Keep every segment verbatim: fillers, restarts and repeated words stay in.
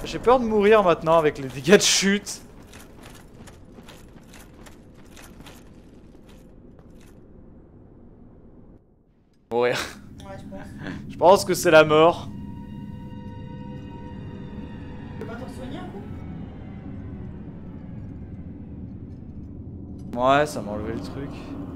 J'ai peur de mourir maintenant avec les dégâts de chute. Mourir. Ouais, je pense. Je pense que c'est la mort. Tu peux pas t'en soigner un coup? Ouais, ça m'a enlevé le truc.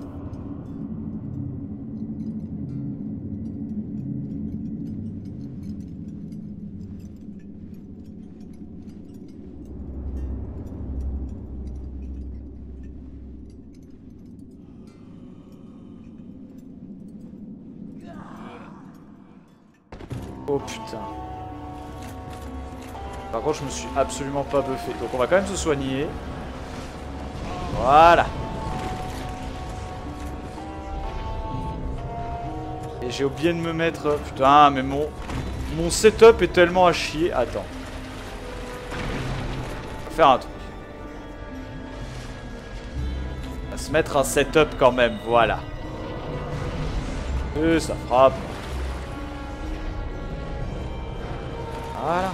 Oh putain. Par contre je me suis absolument pas buffé. Donc on va quand même se soigner. Voilà. Et j'ai oublié de me mettre... Putain mais mon... Mon setup est tellement à chier. Attends. On va faire un truc. On va se mettre un setup quand même. Voilà. Et ça frappe. Voilà.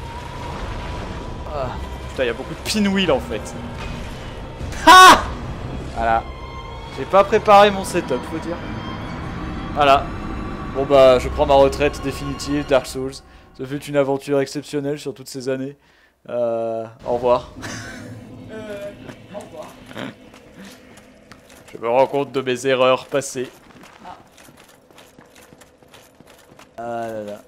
Ah, putain, il y a beaucoup de pinwheel en fait. Ha! Voilà. J'ai pas préparé mon setup, faut dire. Voilà. Bon bah, je prends ma retraite définitive, Dark Souls. Ça fut une aventure exceptionnelle sur toutes ces années. Euh, au revoir. Euh... Au revoir. Je me rends compte de mes erreurs passées. Ah. Ah là là.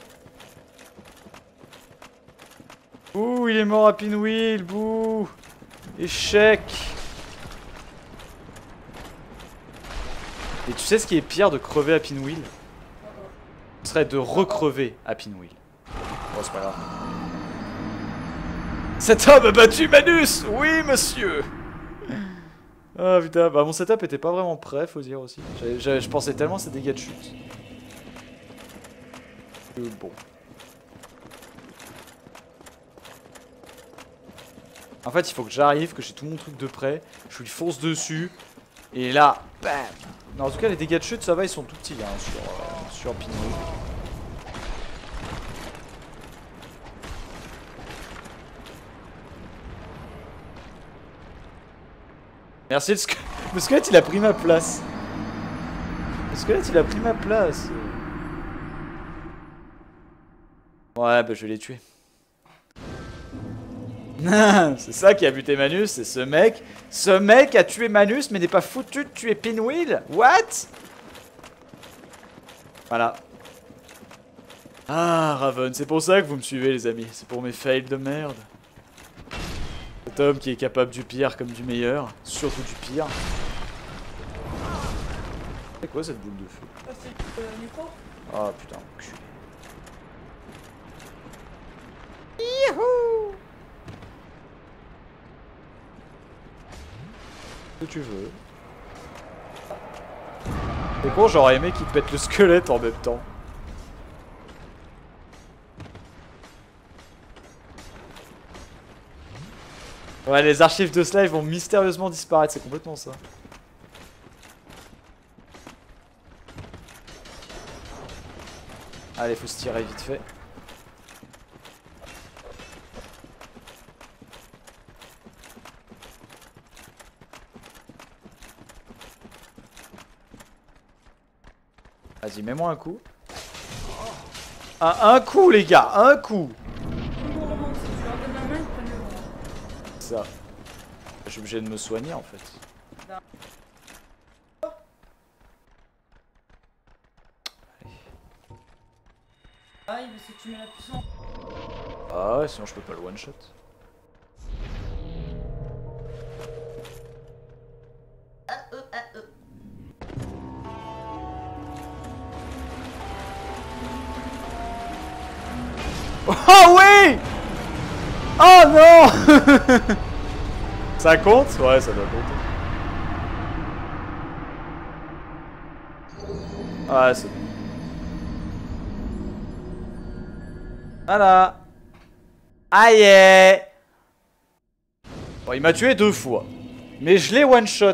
Ouh, il est mort à pinwheel, bouh. Échec. Et tu sais ce qui est pire de crever à pinwheel? Ce serait de recrever à pinwheel. Bon, c'est pas grave. Cet homme a battu Manus. Oui, monsieur. Ah putain, bah mon setup était pas vraiment prêt, faut dire aussi. Je pensais tellement à ces dégâts de chute. Euh, bon. En fait, il faut que j'arrive, que j'ai tout mon truc de près, je lui fonce dessus, et là, bam. Non, en tout cas, les dégâts de chute, ça va, ils sont tout petits hein, sur, euh, sur Pinot. Merci, le, sque le squelette, il a pris ma place. Le squelette, il a pris ma place. Ouais, bah je vais les tuer. C'est ça qui a buté Manus, c'est ce mec. Ce mec a tué Manus mais n'est pas foutu de tuer Pinwheel. What? Voilà. Ah, Raven, c'est pour ça que vous me suivez les amis. C'est pour mes fails de merde. Cet homme qui est capable du pire comme du meilleur. Surtout du pire. C'est quoi cette boule de feu? Ah, c'est le micro? Oh putain, enculé. Youhou! Que tu veux. C'est con, j'aurais aimé qu'il pète le squelette en même temps. Ouais, les archives de Slive vont mystérieusement disparaître, c'est complètement ça. Allez, faut se tirer vite fait. Vas-y, mets-moi un coup. Un, un coup, les gars, un coup. Ça. Je suis obligé de me soigner en fait. Ah, il veut que tu mets la puissance. Ah ouais, sinon je peux pas le one shot. Oh oui! Oh non! Ça compte? Ouais, ça doit compter. Ah, c'est bon. Voilà. Aïe! Bon, il m'a tué deux fois. Mais je l'ai one shot.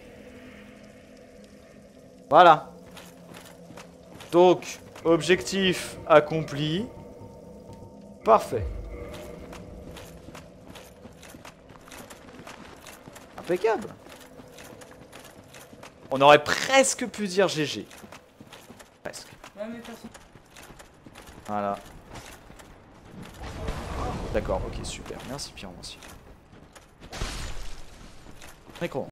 Voilà. Donc, objectif accompli. Parfait. Impeccable. On aurait presque pu dire G G. Presque. Ouais, mais personne. Voilà. D'accord, ok, super. Merci Pierre, merci. Très con.